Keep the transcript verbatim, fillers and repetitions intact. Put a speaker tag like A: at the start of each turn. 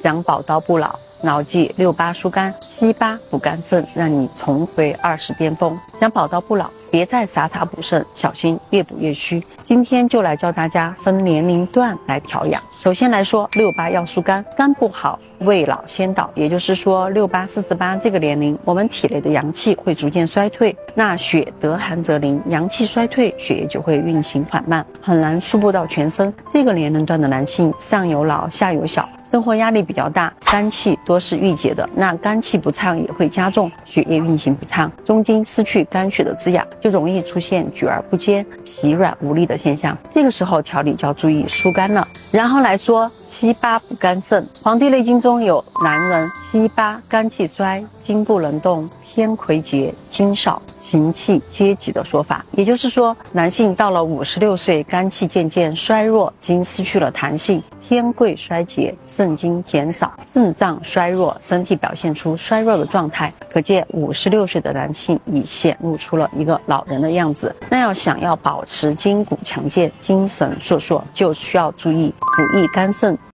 A: 想宝刀不老，牢记六八疏肝，七八补肝肾，让你重回二十巅峰。想宝刀不老，别再傻傻补肾，小心越补越虚。今天就来教大家分年龄段来调养。首先来说，六八要疏肝，肝不好，未老先倒，也就是说六八四十八这个年龄，我们体内的阳气会逐渐衰退，那血得寒则凝，阳气衰退，血液就会运行缓慢，很难输布到全身。这个年龄段的男性上有老下有小，生活压力比较大，肝气多是郁结的，那肝气不畅也会加重血液运行不畅，中经失去肝血的滋养，就容易出现举而不坚、疲软无力的现象。这个时候调理就要注意疏肝了。然后来说七八补肝肾，《黄帝内经》中有男人七八肝气衰，筋不能动，天癸竭，精少，行气皆急的说法。也就是说，男性到了五十六岁，肝气渐渐衰弱，筋失去了弹性，天癸衰竭，肾精减少，肾脏衰弱，身体表现出衰弱的状态。可见五十六岁的男性已显露出了一个老人的样子。那要想要保持筋骨强健、精神烁烁，就需要注意补益肝肾。